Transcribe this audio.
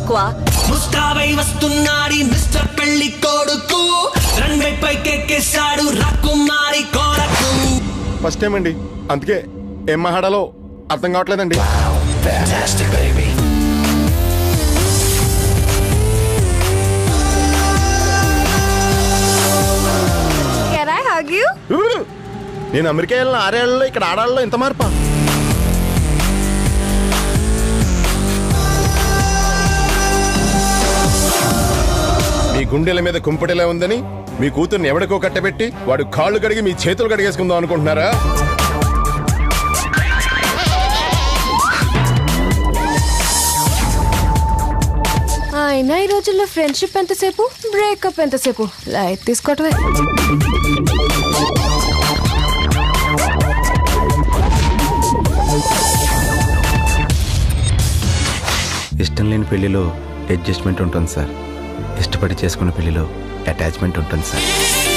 తక్కువ? ముస్తాబై వస్తున్నాడు మిస్టర్ పెళ్ళికొడుకు, రన్వే పైకి ఎక్కేశాడు రాకుమారి కొరకు. ఫస్ట్ టైం అండి, అందుకే ఏం మాట్లాడాలో అర్థం కావట్లేదండి. నేను అమెరికా వెళ్ళిన 6 ఏళ్లలో ఇక్కడ ఆడాళ్ళలో ఇంత మార్పా? మీ గుండెల మీద కుంపటిలా ఉందని మీ కూతుర్ని ఎవడికో కట్టబెట్టి వాడు కాళ్ళు కడిగి మీ చేతులు కడిగేసుకుందాం అనుకుంటున్నారా? అయినా ఈ రోజుల్లో ఫ్రెండ్షిప్ ఎంతసేపు, బ్రేకప్ ఎంతసేపు, లైట్ తీసుకోవటమే. ఇష్టం లేని పెళ్లిలో అడ్జస్ట్మెంట్ ఉంటుంది సార్, ఇష్టపడి చేసుకున్న పెళ్లిలో అటాచ్మెంట్ ఉంటుంది సార్.